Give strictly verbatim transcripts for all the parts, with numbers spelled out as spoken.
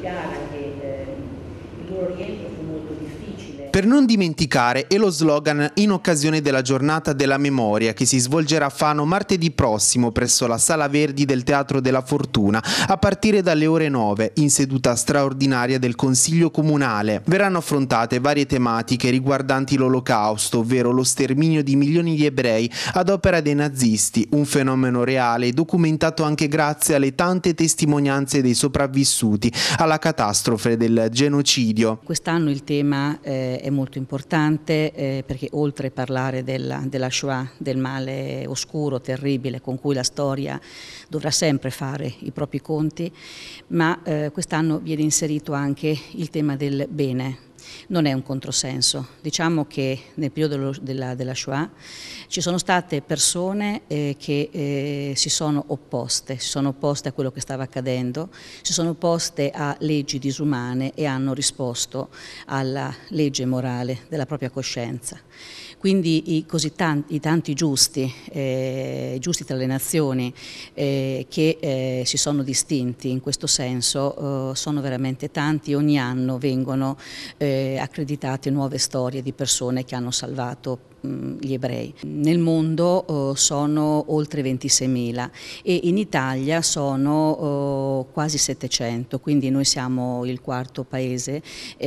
legale, anche eh, il loro rientro fu molto difficile. Per non dimenticare è lo slogan in occasione della giornata della memoria che si svolgerà a Fano martedì prossimo presso la Sala Verdi del Teatro della Fortuna a partire dalle ore nove in seduta straordinaria del Consiglio Comunale. Verranno affrontate varie tematiche riguardanti l'Olocausto, ovvero lo sterminio di milioni di ebrei ad opera dei nazisti, un fenomeno reale documentato anche grazie alle tante testimonianze dei sopravvissuti alla catastrofe del genocidio. Quest'anno il tema eh, è molto importante eh, perché oltre a parlare della, della Shoah, del male oscuro, terribile con cui la storia dovrà sempre fare i propri conti, ma eh, quest'anno viene inserito anche il tema del bene. Non è un controsenso, diciamo che nel periodo della, della Shoah ci sono state persone eh, che eh, si sono opposte, si sono opposte a quello che stava accadendo, si sono opposte a leggi disumane e hanno risposto alla legge morale della propria coscienza. Quindi i, così tanti, i tanti giusti, eh, giusti tra le nazioni eh, che eh, si sono distinti in questo senso eh, sono veramente tanti. Ogni anno vengono eh, accreditate nuove storie di persone che hanno salvato gli ebrei. Nel mondo eh, sono oltre ventiseimila e in Italia sono eh, quasi settecento, quindi noi siamo il quarto paese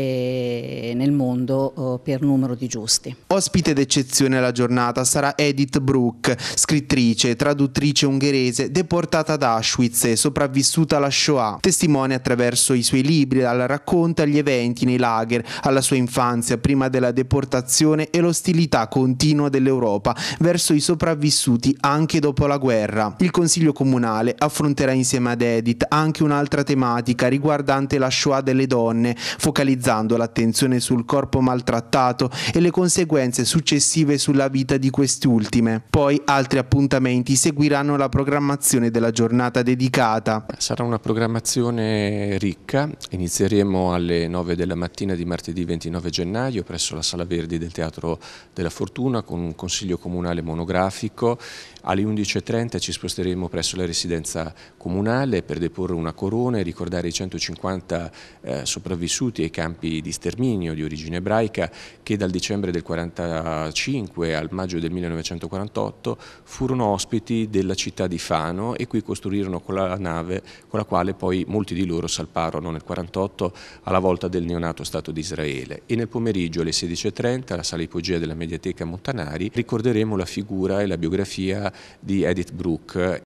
eh, nel mondo eh, per numero di giusti. Ospite d'eccezione alla giornata sarà Edith Bruck, scrittrice, traduttrice ungherese, deportata ad Auschwitz e sopravvissuta alla Shoah. Testimone attraverso i suoi libri, dal racconto agli eventi nei lager, alla sua infanzia prima della deportazione e l'ostilità continua dell'Europa verso i sopravvissuti anche dopo la guerra. Il Consiglio Comunale affronterà insieme ad Edith anche un'altra tematica riguardante la Shoah delle donne, focalizzando l'attenzione sul corpo maltrattato e le conseguenze successive sulla vita di quest'ultime. Poi altri appuntamenti seguiranno la programmazione della giornata dedicata. Sarà una programmazione ricca, inizieremo alle nove della mattina di martedì ventinove gennaio presso la Sala Verdi del Teatro della Fortuna con un consiglio comunale monografico. Alle undici e trenta ci sposteremo presso la residenza comunale per deporre una corona e ricordare i centocinquanta eh, sopravvissuti ai campi di sterminio di origine ebraica che dal dicembre del quarantacinque al maggio del millenovecentoquarantotto furono ospiti della città di Fano e qui costruirono con la nave con la quale poi molti di loro salparono nel quarantotto alla volta del neonato Stato di Israele. E nel pomeriggio alle sedici e trenta alla sala ipogea della Mediateca Montanari ricorderemo la figura e la biografia di Edith Bruck